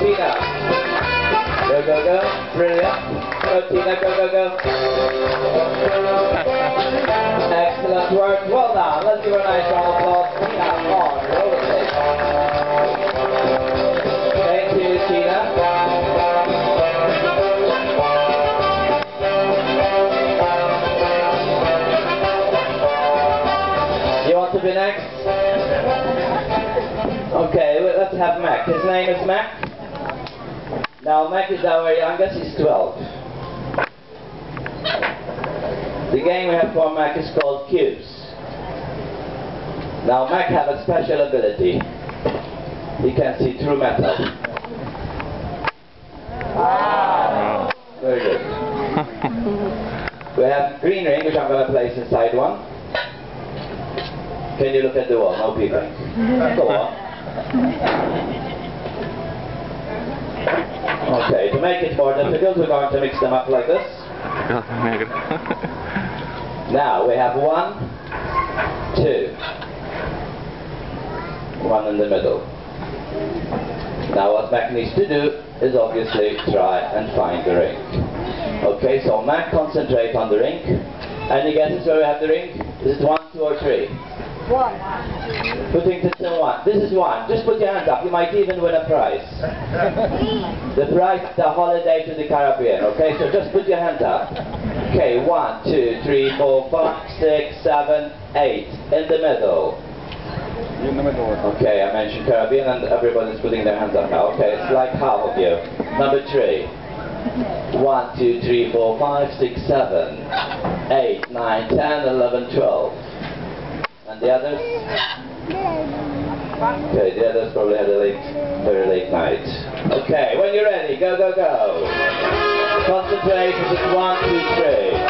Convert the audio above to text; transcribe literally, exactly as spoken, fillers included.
Tina. Go, go, go. Brilliant. Go, Tina. Go, go, go. Excellent work. Well done. Let's give her a nice round of applause. Tina on roller skates. Thank you, Tina. You want to be next? Okay, well, let's have Mac. His name is Mac. Now Mac is our youngest, he's twelve. The game we have for Mac is called Cubes. Now Mac has a special ability. He can see through metal. Wow. Very good. We have green ring, which I'm going to place inside one. Can you look at the wall? No peeping. Go on. Okay, to make it more difficult, we're going to mix them up like this. Now we have one, two, one in the middle. Now what Mac needs to do is obviously try and find the ring. Okay, so Mac, concentrate on the ring. Any guesses where we have the ring? Is it one, two, or three? One. Putting this in one. This is one. Just put your hands up. You might even win a prize. The prize is the holiday to the Caribbean. Okay, so just put your hands up. Okay, one, two, three, four, five, six, seven, eight. In the middle. In the middle. Okay, I mentioned Caribbean and everybody's putting their hands up now. Okay, it's like half of you. Number three. One, two, three, four, five, six, seven, eight, nine, ten, eleven, twelve. And the others? Okay, the others probably had a late, very late night. Okay, when you're ready, go, go, go. Concentrate, this is one, two, three.